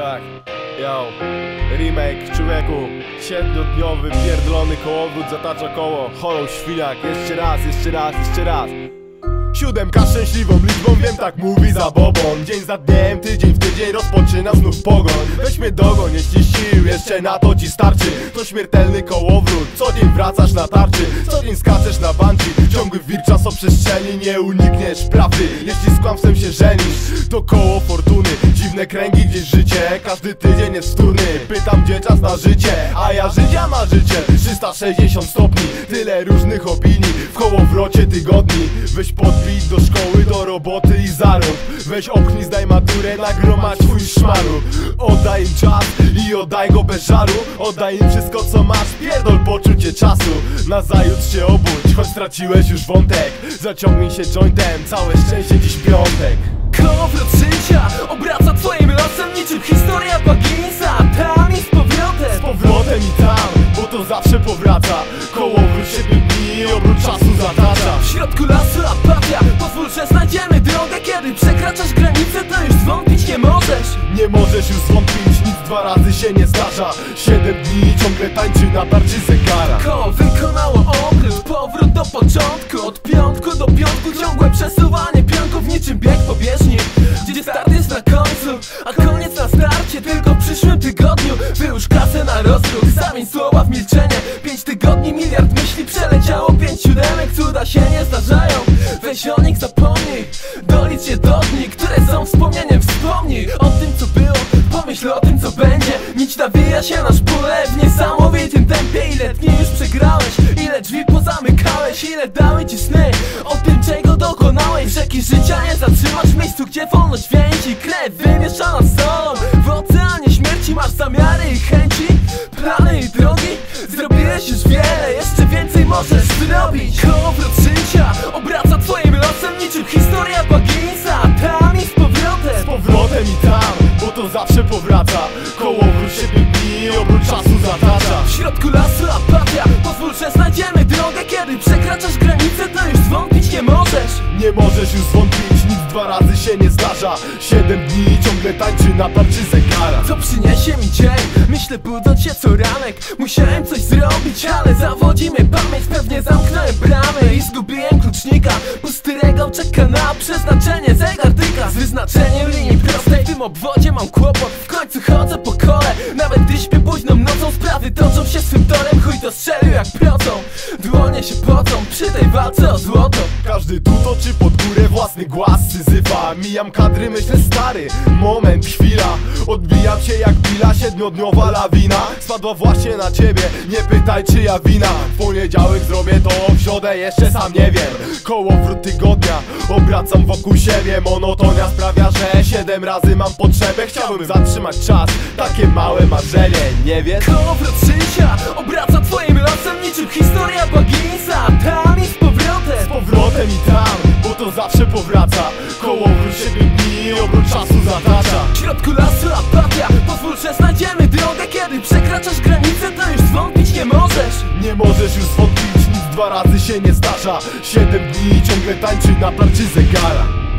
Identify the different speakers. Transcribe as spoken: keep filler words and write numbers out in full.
Speaker 1: Tak, yo, remake, człowieku. Siedmiodniowy, pierdolony kołowrót zatacza koło. Hollow świniak, jeszcze raz, jeszcze raz, jeszcze raz. Siódemka szczęśliwą liczbą, wiem, tak mówi zabobon. Dzień za dniem, tydzień w tydzień rozpoczyna znów pogoń. Weź mnie dogoń, jeśli sił jeszcze na to ci starczy. To śmiertelny kołowrót, co dzień wracasz na tarczy. Co dzień skaczesz na bungee, ciągły wir czasoprzestrzeni. Nie unikniesz prawdy, jeśli z kłamstwem się żenisz. To koło fortuny, dziwne kręgi, gdzieś życie. Każdy tydzień jest wtórny, pytam gdzie czas na życie. A ja życia ma życie, trzysta sześćdziesiąt stopni. Tyle różnych opinii w kołowrocie tygodni. Weź podbij do szkoły, do roboty i zarób. Weź obchnij, zdaj maturę, nagromadź twój szmaru. Oddaj im czas i oddaj go bez żaru. Oddaj im wszystko co masz, pierdol poczucie czasu. Nazajutrz się obudź, choć straciłeś już wątek. Zaciągnij się jointem, całe szczęście dziś piątek.
Speaker 2: Kołowrót życia obraca twoim losem niczym historia Bagginsa. Tam i z powrotem,
Speaker 1: Z powrotem i tam, bo to zawsze powraca. Kołowrót siedmiu dni, obrót czasu zatacza.
Speaker 2: w środku lasu apatia. Pozwól, że znajdziemy drogę. Kiedy przekraczasz granicę, to już zwątpić nie możesz.
Speaker 1: Nie możesz już zwątpić, nic dwa razy się nie zdarza. Siedem dni ciągle tańczy na tarczy zegara.
Speaker 2: Koło wykonało obrót, powrót do początku. Od piątku do piątku ciągłe przesuwanie pionków niczym bieg po bieżni, gdzie start jest na końcu, a koniec na starcie. Tylko w przyszłym tygodniu wyłóż kasę na rozruch, zamień słowa w milczenie. Pięć tygodni, miliard myśli przeleciało. Pięć siódemek, cuda się nie zdarzają. Weź o nich zapomnij, dolicz je do dni, które są wspomnieniem. Wspomnij o tym co było, pomyśl o tym co będzie. Nić nawija się na szpulę w niesamowitym tempie. Ile dni już przegrałeś, ile drzwi pozamykałeś, ile dały ci sny o tym czego dokonałeś. Rzeki życia nie zatrzymasz w miejscu, gdzie wolność więzi. Krew wymieszana z solą, w oceanie śmierci masz zamiary i chęci, plany i drogi. Zrobiłeś już wiele, jeszcze więcej możesz zrobić. Kołowrót życia obraca twoim losem niczym historia Bagginsa. Tam i z powrotem,
Speaker 1: Z powrotem i tam, bo to zawsze powraca. Kołowrót siedmiu dni, obrót czasu zatacza.
Speaker 2: w środku lasu apatia. Pozwól, że znajdziemy drogę. Kiedy przekraczasz granicę, to już zwątpić nie możesz.
Speaker 1: Nie możesz już zwątpić, nic dwa razy się nie zdarza. Siedem dni ciągle tańczy na tarczy zegara.
Speaker 2: Co przyniesie mi dzień? Myślę budząc się co ranek. Musiałem coś zrobić, ale zawodzi mnie pamięć. Pewnie zamknąłem bramę i zgubiłem klucznika. Pusty regał czeka na przeznaczenie. Zegar tyka z wyznaczeniem linii prostej. W tym obwodzie mam kłopot, w końcu chodzę po kole. Nawet gdy śpię późną nocą, sprawy toczą się swym torem. Chuj to strzelił jak procą, dłonie się pocą przy tej walce o złoto.
Speaker 1: Każdy tu toczy pod górę własny głaz Syzyfa. Mijam kadry, myślę stary, moment, chwila. Odbijam się jak pila, siedmiodniowa lawina spadła właśnie na ciebie, nie pytaj czy ja wina. W poniedziałek zrobię to, w środę jeszcze sam nie wiem. Kołowrót tygodnia, obracam wokół siebie. Monotonia sprawia, że siedem razy mam potrzebę. Chciałbym zatrzymać czas, takie małe marzenie, nie wiesz?
Speaker 2: Kołowrót życia obraca twoim losem niczym historia Bagginsa. Tam i z powrotem,
Speaker 1: Z powrotem i tam, bo to zawsze powraca. Kołowrót siedmiu dni, obrót czasu zatacza.
Speaker 2: w środku lasu apatia. Pozwól, że znajdziemy drogę. Kiedy przekraczasz granicę, to już zwątpić nie możesz.
Speaker 1: Nie możesz już zwątpić, nic dwa razy się nie zdarza. Siedem dni ciągle tańczy na tarczy zegara.